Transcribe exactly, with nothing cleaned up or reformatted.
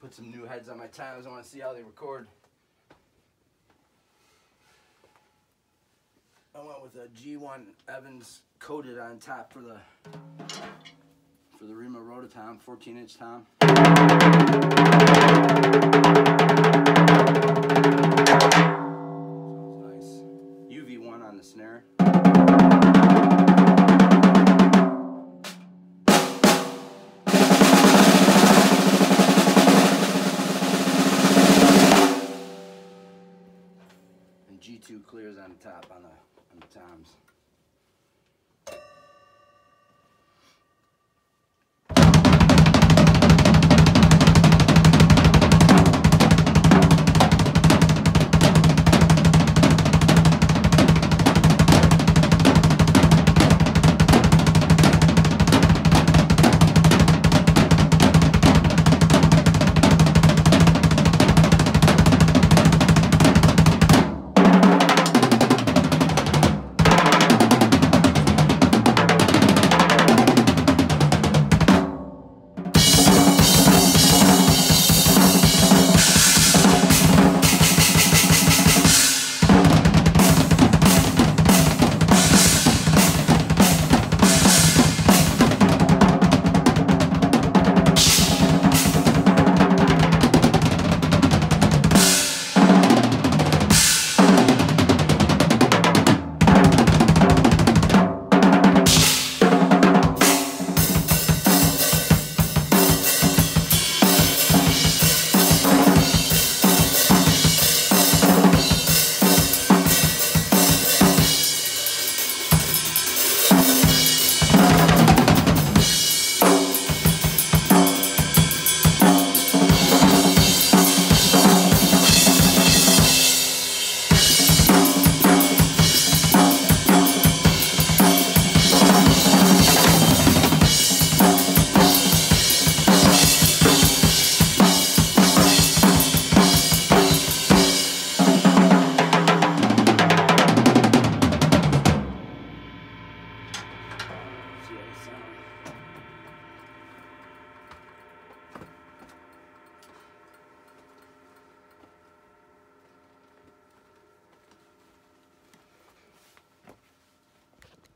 Put some new heads on my times. I want to see how they record. I went with a G one Evans coated on top for the for the Rema Rototom, fourteen inch tom.